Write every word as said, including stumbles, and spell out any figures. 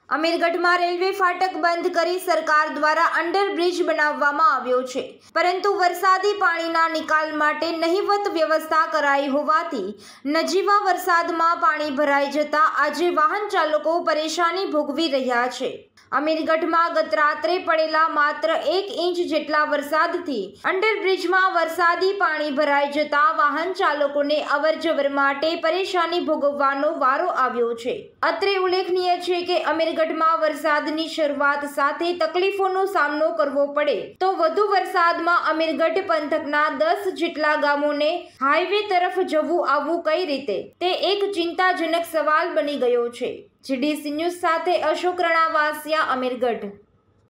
અમીરગઢમાં railway ફાટક બંધ કરી સરકાર દ્વારા અંડરબ્રિજ બનાવવામાં આવ્યો છે, પરંતુ વરસાદી પાણીના નિકાલ માટે નહિવત વ્યવસ્થા કરાઈ હોવાથી નજીવા વરસાદમાં પાણી ભરાઈ જતા આજે વાહન ચાલકો પરેશાની ભોગવી રહ્યા છે। અમીરગઢમાં ગત રાત્રે પડેલા માત્ર એક ઇંચ જેટલા વરસાદથી અંડરબ્રિજમાં વરસાદી પાણી ભરાઈ જતા વાહન ચાલકોને અવરજવર માટે પરેશાની ભોગવવાનો વારો આવ્યો છે। અત્રે ઉલ્લેખનીય છે કે અમીરગઢમાં વરસાદની શરૂઆત સાથે તકલીફોનો સામનો કરવો પડે તો વધુ વરસાદમાં અમીરગઢ પંથકના દસ જેટલા ગામોને હાઈવે તરફ જવું આવવું કઈ રીતે, તે એક ચિંતાજનક સવાલ બની ગયો છે। જીડીસી ન્યૂઝ સાથે અશોક રણાવાસિયા, અમીરગઢ।